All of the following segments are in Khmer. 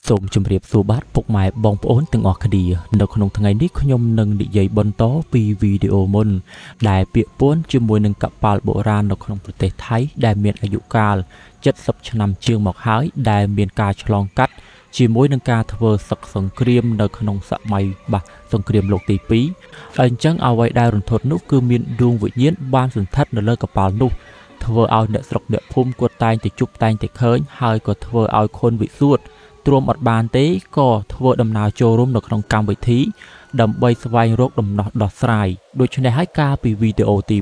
សូមជម្រាបសួរបាទពុកម៉ែបងប្អូនទាំងអស់គ្នានៅក្នុងថ្ងៃនេះខ្ញុំនឹងនិយាយបន្តពីវីដេអូមុនដែលពាក្យពួនជាមួយនឹងកប៉ាល់បុរាណនៅក្នុងប្រទេសថៃដែលមានអាយុកាល70ឆ្នាំជាងមកហើយដែលមានការឆ្លងកាត់ជាមួយនឹងការធ្វើសឹកសង្គ្រាមនៅក្នុងសម័យសង្គ្រាមលោកទី2ហើយអញ្ចឹងអ្វីដែលរន្ធត់នោះគឺមានដួងវិញ្ញាណបានសន្តិដ្ឋនៅលើកប៉ាល់នោះធ្វើឲ្យអ្នកស្រុកអ្នកភូមិគាត់តែងតែជប់តែងតែឃើញហើយក៏ធ្វើឲ្យខុនវិសួតទ្រាំអត់បានទេក៏ធ្វើដំណើរចូលរួមនៅក្នុងកម្មវិធីដើម្បីស្វែងរកដំណោះដោះស្រាយដូច្នេះហើយការពីវីដេអូទី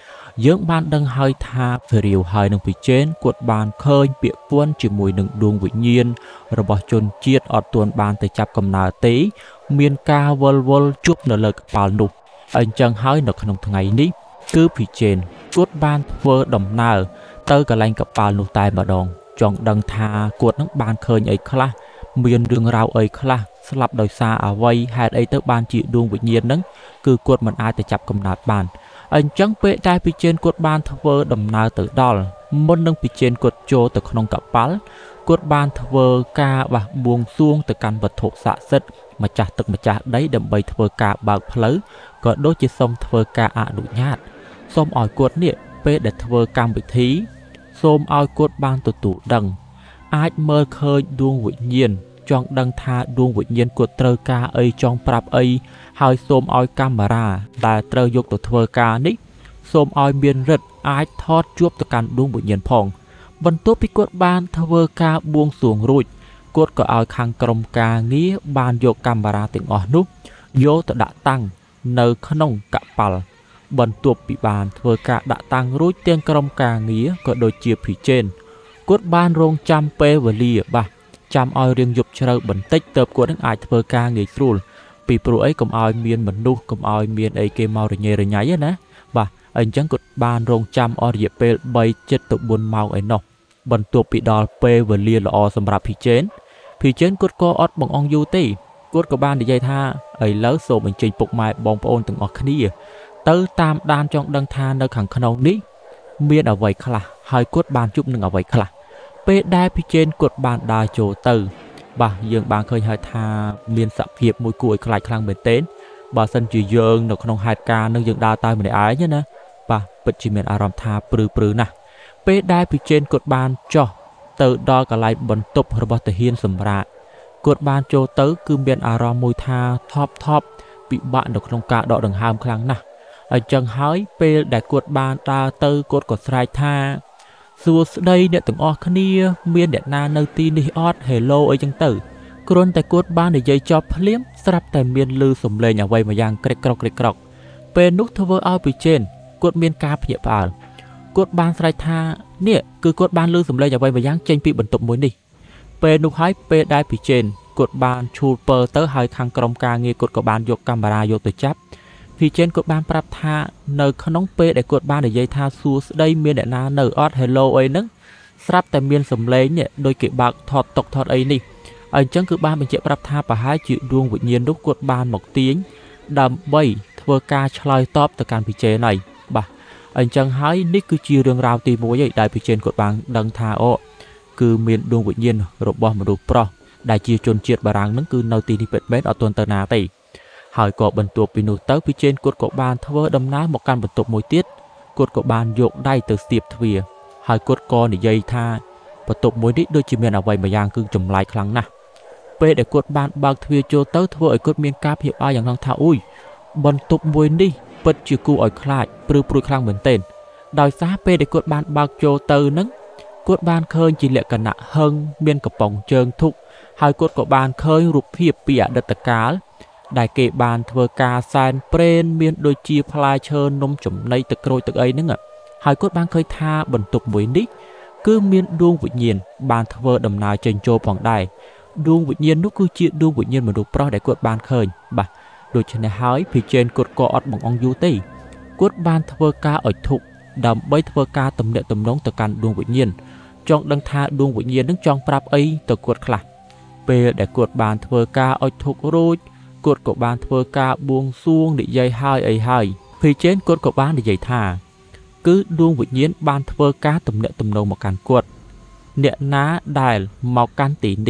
1យើងបានដឹងហើយថាភេរីវហើយនឹងពីជេនគាត់បានឃើញពាក្យពួនជាមួយនឹងដួងវិញ្ញាណរបស់ជនជាតិអត់ទាន់បានទៅចាប់កំណើតទេមានការវល់ជប់នៅលើកប៉ាល់នោះអញ្ចឹងហើយនៅក្នុងថ្ងៃនេះគឺភីជេនគាត់បានធ្វើដំណើរទៅកន្លែងកប៉ាល់នោះតែម្ដងចង់ដឹងថាគាត់នឹងបានឃើញអីខ្លះមានរឿងរ៉ាវអីខ្លះស្លាប់ដោយសារអ្វីហេតុអីទៅបានជាដួងវិញ្ញាណហ្នឹងគឺគាត់មិនអាចទៅចាប់កំណើតបានអញ្ចឹងពេលដែលពីជេនគាត់បានធ្វើដំណើរទៅដល់មុននឹងពីជេនគាត់ចូលទៅក្នុងកប៉ាល់គាត់បានធ្វើការបះបួងសួងទៅកាន់វត្ថុស័ក្តិសិទ្ធិម្ចាស់ទឹកម្ចាស់ដីដើម្បីធ្វើការបើកផ្លូវក៏ដូចជាសូមធ្វើការអនុញ្ញាតសូមឲ្យគាត់នេះពេលដែលធ្វើកម្មវិធីសូមឲ្យគាត់បានទទួលដឹងអាចមើលឃើញដួងវិញ្ញាណចង់ដឹងថាដួងវិញ្ញាណគាត់ត្រូវការអីចង់ប្រាប់អីហើយសូមឲ្យកាមេរ៉ាដែលត្រូវយកទៅធ្វើការនេះសូមឲ្យមានរិទ្ធអាចថតជួបទៅកាន់ដួងវិញ្ញាណផងបន្ទាប់ពីគាត់បានធ្វើការបួងសួងរួចគាត់ក៏ឲ្យខាងក្រុមការងារបានយកកាមេរ៉ាទាំងអស់នោះយកទៅដាក់តាំងនៅក្នុងកប៉ាល់បន្ទាប់ពីបានធ្វើការដាក់តាំងរួចទាំងក្រុមការងារក៏ដូចជាភីជេនគាត់បានរងចាំពេលវេលាចាំឲ្យរៀងយប់ជ្រៅបន្តិចទើបគាត់នឹងអាចធ្វើការងាយស្រួលពីព្រោះអីកុំឲ្យមានមនុស្សកុំឲ្យមានអីគេមករញ៉េរញ៉ៃណាអញ្ចឹងគាត់បានរងចាំអស់រយៈពេល3 7 ទៅ4ម៉ោងឯណោះបន្ទាប់ពីដល់ពេលវេលាល្អសម្រាប់ភីជេនគាត់ក៏អត់បង្អង់យូរទេគាត់ក៏បាននិយាយថាឥឡូវសូមអញ្ជើញពុកម៉ែបងប្អូនទាំងអស់គ្នាទៅតាមដានចង់ដឹងថានៅខាងក្នុងនេះមានអ្វីខ្លះហើយគាត់បានជួបនឹងអ្វីខ្លះពេលដែលភីជេនគាត់បានដើរចូលទៅយើងបានឃើញហើយថាមានសភាពមួយគួរឲ្យខ្លាចខ្លាំងមែនទែនបើសិនជាយើងនៅក្នុងហេតុការណ៍នឹងយើងដើរទៅម្នាក់ឯងណាពិតជាមានអារម្មណ៍ថាព្រឺណាស់ពេលដែលភីជេនគាត់បានចុះទៅដល់កន្លែងបន្ទប់របស់ទាហានសម្រាប់គាត់បានចូលទៅគឺមានអារម្មណ៍មួយថាថប់ពិបាកនៅក្នុងការដកដង្ហើមខ្លាំងណាស់អញ្ចឹងហើយពេលដែលគាត់បានដើរទៅគាត់ក៏ស្រែកថាសួស្តីអ្នកទាំងអស់គ្នាមានអ្នកណានៅទីនេះអត់ Hello អីចឹងទៅគ្រាន់តែគាត់បាននិយាយចប់ភ្លាមស្រាប់តែមានឮសំឡេងអ្វីមួយយ៉ាងក្រេកក្រកពេលនោះធ្វើឲ្យពីជេនគាត់មានការភ្ញាក់ផ្អើលគាត់បានស្រែកថានេះគឺគាត់បានឮសំឡេងអ្វីមួយយ៉ាងចេញពីបន្ទប់មួយនេះពេលនោះហើយពេលដែលពីជេនគាត់បានឈូលពើទៅហើយខាងក្រុមការងារគាត់ក៏បានយកកាមេរ៉ាយកទៅចាប់ភីជេនគាត់បានប្រាប់ថានៅក្នុងពេលដែលគាត់បាននិយាយថាសួស្តីមានអ្នកណានៅអត់ Hello អីហ្នឹងស្រាប់តែមានសំឡេងនេះដូចគេបើកថតតុកថតអីនេះអញ្ចឹងគឺបានបញ្ជាក់ប្រាប់ថាប្រហែលជាដួងវិញ្ញាណនោះគាត់បានមកទាញដើម្បីធ្វើការឆ្លើយតបទៅកាន់ភីជេនហើយអញ្ចឹងហើយនេះគឺជារឿងរ៉ាវទី1ហើយដែលភីជេនគាត់បានដឹងថាគឺមានដួងវិញ្ញាណរបស់មនុស្សប្រុសដែលជាជនជាតិបារាំងហ្នឹងគឺនៅទីនេះពិតមែនអត់ទាន់ទៅណាទេហើយក៏បន្ទាប់ពីនោះទៅភីជេនគាត់ក៏បានធ្វើដំណើរមកកាន់បន្ទប់មួយទៀតគាត់ក៏បានយកដៃទៅស្ទាបទ្វារហើយគាត់ក៏និយាយថាបន្ទប់មួយនេះដូចជាមានអ្វីមួយយ៉ាងគឺចម្លែកខ្លាំងណាស់ពេលដែលគាត់បានបើកទ្វារចូលទៅធ្វើឲ្យគាត់មានការភ្ញាក់ផ្អើលយ៉ាងខ្លាំងថាបន្ទប់មួយនេះពិតជាគួរឲ្យខ្លាចព្រឺខ្លាំងមែនទែនដោយសារពេលដែលគាត់បានបើកចូលទៅហ្នឹងគាត់បានឃើញជាលក្ខណៈហឹងមានកំប៉ុងជើងធុកហើយគាត់ក៏បានឃើញរូបភាពពីអតីតកាលដែលគេបានធ្វើការសែនព្រេនមានដូចជាផ្លែឈើនំចំណីទឹកក្រូចទឹកអីហ្នឹងហើយគាត់បានឃើញថាបន្ទប់មួយនេះគឺមានដួងវិញ្ញាណបានធ្វើដំណើរចេញចូលផងដែរដួងវិញ្ញាណនោះគឺជាដួងវិញ្ញាណមនុស្សប្រុសដែលគាត់បានឃើញដូច្នេះហើយភីជេនគាត់ក៏អត់បង្អង់យូរទេគាត់បានធ្វើការឲ្យធុកដើម្បីធ្វើការទំនាក់ទំនងទៅកាន់ដួងវិញ្ញាណចង់ដឹងថាដួងវិញ្ញាណនឹងចង់ប្រាប់អីទៅគាត់ខ្លះពេលដែលគាត់បានធ្វើការឲ្យធុករួចគាត់ក៏បានធ្វើការបួងសួងនិយាយហើយភីជេនគាត់ក៏បាននិយាយថាគឺដួងវិញ្ញាណបានធ្វើការទំនាក់ទំនងមកកាន់គាត់អ្នកណាដែលមកកាន់ទីនេះ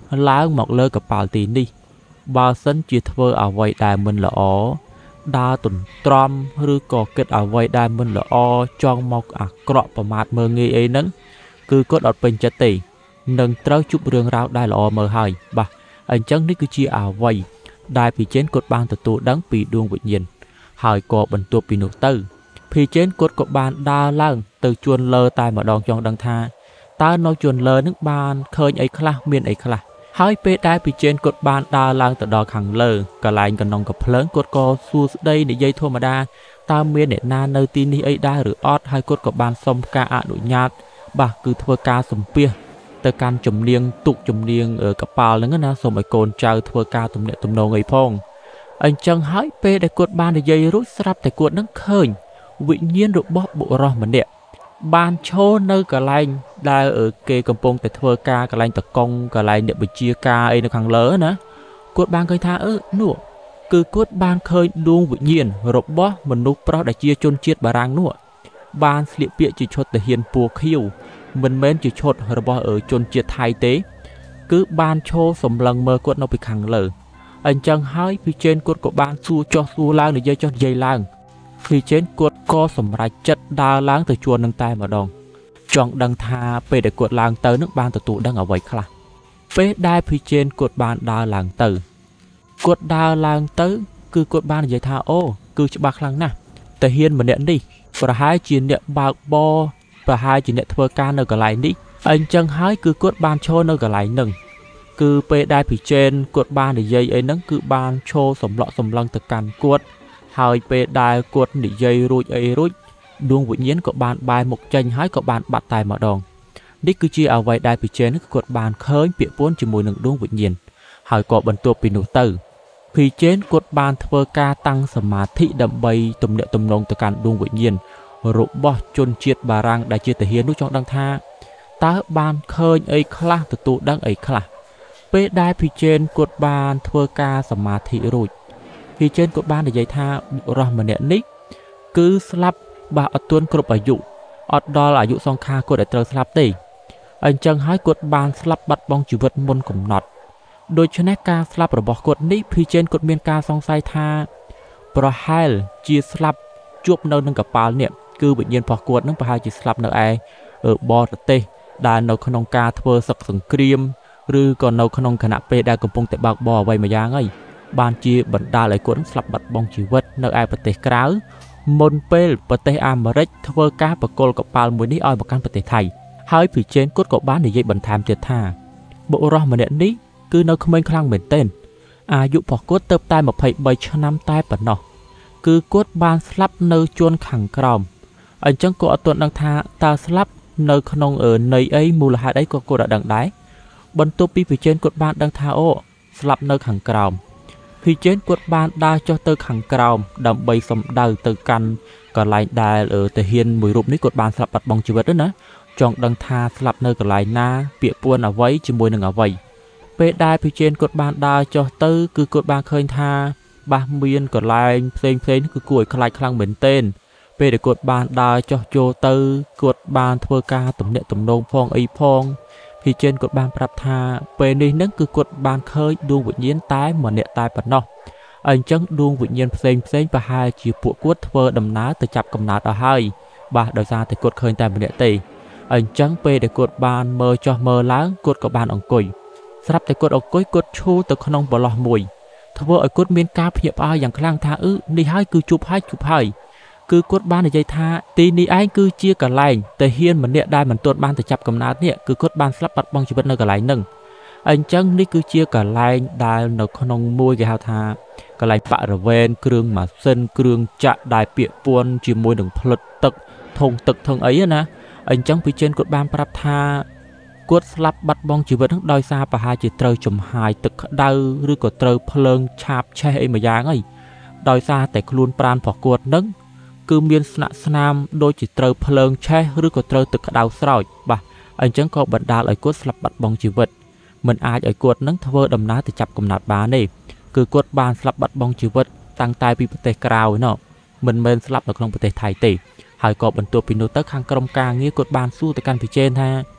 ឡើងមកលើកប៉ាល់ទីនេះបើសិនជាធ្វើអ្វីដែលមិនល្អដើរទន្ទ្រាំឬក៏គិតអ្វីដែលមិនល្អចង់មកអាក្រក់ប្រមាថមើងងាយអីហ្នឹងគឺគាត់អត់ពេញចិត្តទេនឹងត្រូវជួបរឿងរ៉ាវដែលល្អមើលហើយបាទអញ្ចឹងនេះគឺជាអ្វីដែលភីចេនគាត់បានទទួលដឹងពីដួងវិញ្ញាណហើយក៏បន្ទាប់ពីនោះទៅភីចេនគាត់ក៏បានដើរឡើងទៅជួនលើតែម្ដងចង់ដឹងថាតើនៅជួនលើនឹងបានឃើញអីខ្លះមានអីខ្លះហើយពេលដែលភីចេនគាត់បានដើរឡើងទៅដល់ខាងលើកន្លែងកណ្ដុងកំភ្លើងគាត់ក៏សួស្ដីនិយាយធម្មតាតើមានអ្នកណានៅទីនេះអីដែរឬអត់ហើយគាត់ក៏បានសុំការអនុញ្ញាតបាទគឺធ្វើការសម្ភាសទៅកាន់ជំនាញទុកជំនាញកប៉ាល់ហ្នឹងណាសូមឲ្យកូនចៅធ្វើការទំនាក់ទំនងអីផងអញ្ចឹងហើយពេលដែលគាត់បាននិយាយរួចស្រាប់តែគាត់នឹងឃើញវិញ្ញាណរបស់បុរសម្នាក់បានឈរនៅកន្លែងដែលគេកំពុងតែធ្វើការកន្លែងតកង់កន្លែងអ្នកបញ្ជាការអីនៅខាងលើណាគាត់បានឃើញថានោះគឺគាត់បានឃើញដួងវិញ្ញាណរបស់មនុស្សប្រុសដែលជាជនជាតិបារាំងនោះបានស្លៀកពាក់ជាឈុតទាហានពណ៌ខៀវមិនមែនជាឈុតរបស់ជនជាតិថៃទេគឺបានឈរសម្លឹងមើលគាត់នៅពីខាងលើអញ្ចឹងហើយភីចេនគាត់ក៏បានសួរចុះសួរឡើងនិយាយចុះនិយាយឡើងភីចេនគាត់ក៏សម្រេចចិត្តដើរឡើងទៅជួននឹងតែម្ដងចង់ដឹងថាពេលដែលគាត់ឡើងទៅនឹងបានទទួលដឹងអ្វីខ្លះពេលដែលភីចេនគាត់បានដើរឡើងទៅគាត់ដើរឡើងទៅគឺគាត់បាននិយាយថាអូគឺច្បាស់ខ្លាំងណាស់តាហ៊ានម្នាក់នេះប្រហែលជាអ្នកបើកបរប្រហែលជាអ្នកធ្វើការនៅកន្លែងនេះអញ្ចឹងហើយគឺគាត់បានឈរនៅកន្លែងហ្នឹងគឺពេលដែលភីចេនគាត់បាននិយាយអីហ្នឹងគឺបានឈរសម្លក់សម្លឹងទៅកាន់គាត់ហើយពេលដែលគាត់និយាយរួចអីរួចដួងវិញ្ញាណក៏បានបែរមុខចេញហើយក៏បានបាត់តែម្ដងនេះគឺជាអ្វីដែលភីចេនគាត់បានឃើញពាក្យពួនជាមួយនឹងដួងវិញ្ញាណហើយក៏បន្ទាប់ពីនោះទៅភីចេនគាត់បានធ្វើការតាំងសមាធិដើម្បីទំនាក់ទំនងទៅកាន់ដួងវិញ្ញាណរបស់ជនជាតិបារាំងដែលជាទាហាននោះចង់ដឹងថាតើបានឃើញអីខ្លះទទួលដឹងអីខ្លះពេលដែលភីចេនគាត់បានធ្វើការសមាធិរួចភីចេនគាត់បាននិយាយថាបុរសម្នាក់នេះគឺស្លាប់បាទអត់ទាន់គ្រប់អាយុអត់ដល់អាយុសង្ខារគាត់ដែលត្រូវស្លាប់ទេអញ្ចឹងហើយគាត់បានស្លាប់បាត់បង់ជីវិតមុនកំណត់ដូច្នេះការស្លាប់របស់គាត់នេះភីចេនគាត់មានការសង្ស័យថាប្រហែលជាស្លាប់ជួបនៅនឹងកប៉ាល់នេះគឺវិញ្ញាណរបស់គាត់នឹងប្រហែលជាស្លាប់នៅឯបរទេសដែលនៅក្នុងការធ្វើសឹកសង្គ្រាមឬក៏នៅក្នុងគណៈពេលដែលកំពុងតែបើកបរអ្វីមួយយ៉ាងហើយបានជាបណ្ដាលឲ្យគាត់ស្លាប់បាត់បង់ជីវិតនៅឯប្រទេសក្រៅមុនពេលប្រទេសអាមេរិកធ្វើការបកគលកប៉ាល់មួយនេះឲ្យមកកាន់ប្រទេសថៃហើយភីចេនគាត់ក៏បាននិយាយបន្ថែមទៀតថាបុរសម្នាក់នេះគឺនៅក្មេងខ្លាំងមែនទែនអាយុរបស់គាត់ទៅតែ23ឆ្នាំតែប៉ុណ្ណោះគឺគាត់បានស្លាប់នៅជួនខាងក្រោមអញ្ចឹងគាត់អត់ទាន់ដឹងថាតើស្លាប់នៅក្នុងន័យអីមូលហេតុអីក៏គាត់អត់ដឹងដែរបន្ទាប់ពីភីចេនគាត់បានដឹងថាអូស្លាប់នៅខាងក្រោមភីចេនគាត់បានដើរចុះទៅខាងក្រោមដើម្បីសំដៅទៅកាន់កន្លែងដែលទាហានមួយរូបនេះគាត់បានស្លាប់បាត់បង់ជីវិតទៅណាចង់ដឹងថាស្លាប់នៅកន្លែងណាពាក្យពួនអ្វីជាមួយនឹងអ្វីពេលដែលភីចេនគាត់បានដើរចុះទៅគឺគាត់បានឃើញថាបាសមានកន្លែងផ្សេងគឺគួរឲ្យខ្លាចខ្លាំងមែនទែនពេលដែលគាត់បានដើរចុះចូលទៅគាត់បានធ្វើការទំនាក់ទំនងផងអីផងភីចេនគាត់បានប្រាប់ថាពេលនេះនឹងគឺគាត់បានឃើញដួងវិញ្ញាណតែម្នាក់តែប៉ុណ្ណោះអញ្ចឹងដួងវិញ្ញាណផ្សេងប្រហែលជាពួកគាត់ធ្វើដំណើរទៅចាប់កំណើតអស់ហើយបាទដោយសារតែគាត់ឃើញតែម្នាក់ទេអញ្ចឹងពេលដែលគាត់បានមើលចុះមើលឡើងគាត់ក៏បានអង្គុយស្រាប់តែគាត់អង្គុយគាត់ឈូទៅក្នុងបលោះមួយធ្វើឲ្យគាត់មានការភ្ញាក់ផ្អើលយ៉ាងខ្លាំងថានេះហើយគឺជប់ហើយគឺគាត់បាននិយាយថាទីនេះឯងគឺជាកន្លែងតាហ៊ានម្នាក់ដែលមិនទាន់បានទៅចាប់កំណើតនេះគឺគាត់បានស្លាប់បាត់បង់ជីវិតនៅកន្លែងហ្នឹងអញ្ចឹងនេះគឺជាកន្លែងដែលនៅក្នុងមួយគេហៅថាកន្លែងបរិវេណគ្រឿងម៉ាស៊ីនគ្រឿងចាក់ដែលពាក់ព័ន្ធជាមួយនឹងផ្លិតទឹកធុងទឹកធុងអីណាអញ្ចឹងភីចេនគាត់បានប្រាប់ថាគាត់ស្លាប់បាត់បង់ជីវិតហ្នឹងដោយសារប្រហែលជាត្រូវចំហាយទឹកក្តៅឬក៏ត្រូវភ្លើងឆាបឆេះអីមួយយ៉ាងហើយដោយសារតែខ្លួនប្រាណរបស់គាត់ហ្នឹងគឺមានស្នាក់ស្នាមដូចជាត្រូវភ្លើងឆេះឬក៏ត្រូវទឹកក្តៅស្រោចបាទអញ្ចឹងក៏បណ្ដាលឲ្យគាត់ស្លាប់បាត់បង់ជីវិតមិនអាចឲ្យគាត់នឹងធ្វើដំណើរទៅចាប់កំណើតបានទេគឺគាត់បានស្លាប់បាត់បង់ជីវិតតាំងតែពីប្រទេសក្រៅណោះមិនមែនស្លាប់នៅក្នុងប្រទេសថៃទេហើយក៏បន្ទាប់ពីនោះទៅខាងក្រុមការងារគាត់បានសួរទៅកាន់ភីចេនថា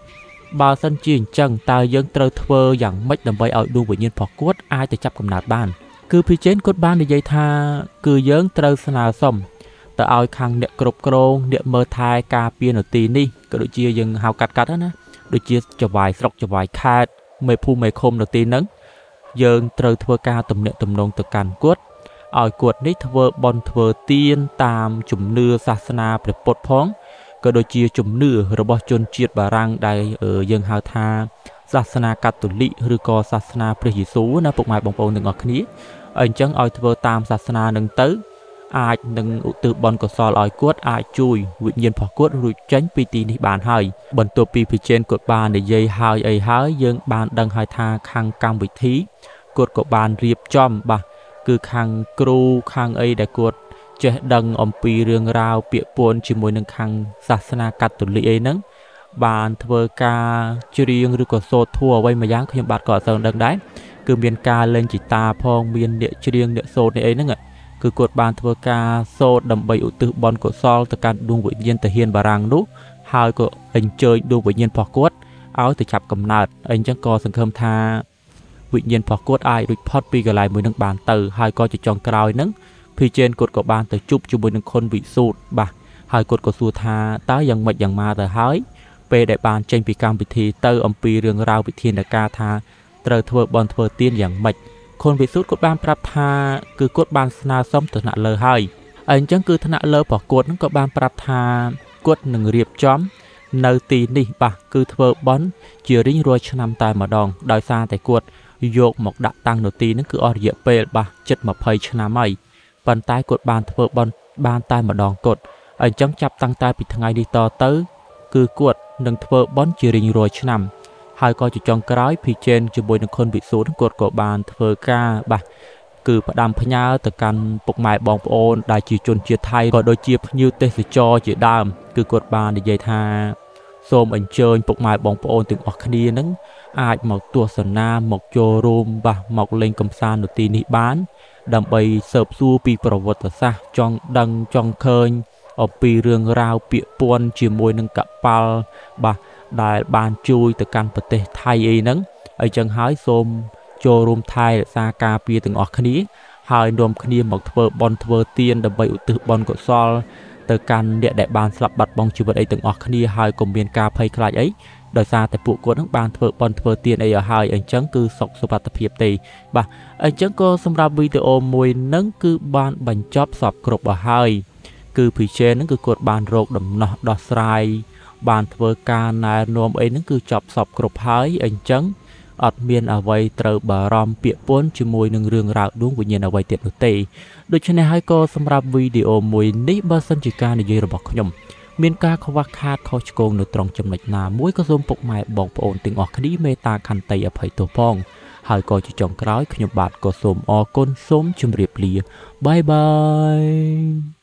បើសិនជាអញ្ចឹងតើយើងត្រូវធ្វើយ៉ាងម៉េចដើម្បីឲ្យដួងវិញ្ញាណរបស់គាត់អាចទៅចាប់កំណើតបានគឺភីចេនគាត់បាននិយាយថាគឺយើងត្រូវស្នើសុំទៅឲ្យខាងអ្នកគ្រប់គ្រងអ្នកមើលថែការពារនៅទីនេះក៏ដូចជាយើងហៅកាត់ណាដូចជាចវាយស្រុកចវាយខេត្តមេភូមិមេឃុំនៅទីហ្នឹងយើងត្រូវធ្វើការទំនាក់ទំនងទៅកាន់គាត់ឲ្យគាត់នេះធ្វើបន់ធ្វើទានតាមជំនឿសាសនាព្រះពុទ្ធផងក៏ដូចជាជំនឿរបស់ជនជាតិបារាំងដែលយើងហៅថាសាសនាកាតូលិកឬក៏សាសនាព្រះយេស៊ូវណាពុកម៉ែបងប្អូនទាំងអស់គ្នាអញ្ចឹងឲ្យធ្វើតាមសាសនានឹងទៅអាចនឹងឧទ្ទិសបុណ្យកុសលឲ្យគាត់អាចជួយវិញ្ញាណរបស់គាត់រួចចេញពីទីនេះបានហើយបន្ទាប់ពីភិជេនគាត់បាននិយាយហើយអីហើយយើងបានដឹងហើយថាខាងកម្មវិធីគាត់ក៏បានរៀបចំបាទគឺខាងគ្រូខាងអីដែលគាត់ចេះដឹងអំពីរឿងរ៉ាវពាក្យពួនជាមួយនឹងខាងសាសនាកាតូលិកអីហ្នឹងបានធ្វើការច្រៀងឬក៏សូត្រធម៌អ្វីមួយយ៉ាងខ្ញុំបាទក៏អត់សូវដឹងដែរគឺមានការលេងហ្គីតាផងមានអ្នកច្រៀងអ្នកសូត្រនេះអីហ្នឹងគឺគាត់បានធ្វើការសូត្រដើម្បីឧទ្ទិសបុណ្យកុសលទៅកាន់ដួងវិញ្ញាណទាហានបារាំងនោះហើយក៏អញ្ជើញដួងវិញ្ញាណរបស់គាត់ឲ្យទៅចាប់កំណើតអញ្ចឹងក៏សង្ឃឹមថាវិញ្ញាណរបស់គាត់អាចរួចផុតពីកន្លែងមួយនឹងបានទៅហើយក៏ជាចុងក្រោយហ្នឹងភីចេនគាត់ក៏បានទៅជួបជាមួយនឹងខុនវិសុទ្ធបាទហើយគាត់ក៏សួរថាតើយ៉ាងម៉េចយ៉ាងម៉ាទៅហើយពេលដែលបានចេញពីកម្មវិធីទៅអំពីរឿងរ៉ាវវិធានការថាត្រូវធ្វើបន់ធ្វើទានយ៉ាងម៉េចខុនវិសុទ្ធគាត់បានប្រាប់ថាគឺគាត់បានស្នើសុំទៅថ្នាក់លើហើយអញ្ចឹងគឺថ្នាក់លើរបស់គាត់នឹងក៏បានប្រាប់ថាគាត់នឹងរៀបចំនៅទីនេះបាទគឺធ្វើបន់ជារៀងរាល់ឆ្នាំតែម្ដងដោយសារតែគាត់យកមកដាក់តាំងនៅទីហ្នឹងគឺអស់រយៈពេលបាទជិត20ឆ្នាំហើយប៉ុន្តែគាត់បានធ្វើបន់បានតែម្ដងគាត់អញ្ចឹងចាប់តាំងតែពីថ្ងៃនេះតទៅគឺគាត់នឹងធ្វើបន់ជារៀងរាល់ឆ្នាំហើយក៏ជាចុងក្រោយភីចេនជាមួយនឹងខុនវិសុទ្ធគាត់ក៏បានធ្វើការបាទគឺផ្ដាំផ្ញើទៅកាន់ពុកម៉ែបងប្អូនដែលជាជនជាតិថៃក៏ដូចជាភ្ញៀវទេសចរជាដើមគឺគាត់បាននិយាយថាសូមអញ្ជើញពុកម៉ែបងប្អូនទាំងអស់គ្នានឹងអាចមកទស្សនាមកចូលរួមបាទមកលេងកម្សាន្តនៅទីនេះបានដើម្បីស៊ើបសួរពីប្រវត្តិសាស្ត្រចង់ដឹងចង់ឃើញអំពីរឿងរ៉ាវពាក្យពួនជាមួយនឹងកប៉ាល់បាទដែលបានជួយទៅកាន់ប្រទេសថៃអីហ្នឹងអញ្ចឹងហើយសូមចូលរួមថែរក្សាការពារទាំងអស់គ្នាហើយនាំគ្នាមកធ្វើបន់ធ្វើទានដើម្បីឧទ្ទិសបុណ្យកុសលទៅកាន់អ្នកដែលបានស្លាប់បាត់បង់ជីវិតអីទាំងអស់គ្នាហើយកុំមានការភ័យខ្លាចអីដោយសារតែពួកគាត់នឹងបានធ្វើបន់ធ្វើទានអីឲ្យហើយអញ្ចឹងគឺសុខសុវត្ថិភាពទេបាទអញ្ចឹងក៏សម្រាប់វីដេអូមួយហ្នឹងគឺបានបញ្ចប់សពគ្រប់ឲ្យហើយគឺភីចេនហ្នឹងគឺគាត់បានរកដំណោះដោះស្រាយបានធ្វើការណែនាំអីហ្នឹងគឺចប់សពគ្រប់ហើយអញ្ចឹងអត់មានអ្វីត្រូវបារម្ភពាក្យពន់ជាមួយនឹងរឿងរ៉ាវដួងវិញ្ញាណអ្វីទៀតនោះទេដូច្នេះហើយក៏សម្រាប់វីដេអូមួយនេះបើសិនជាការនិយាយរបស់ខ្ញុំមានការខ្វះខាតខុសឆ្គងនៅត្រង់ចំណុចណាមួយក៏សូមពុកម៉ែបងប្អូនទាំងអស់គ្នាមេត្តាខន្តីអភ័យទោសផងហើយក៏ជាចុងក្រោយខ្ញុំបាទក៏សូមអរគុណសូមជម្រាបលាបាយបាយ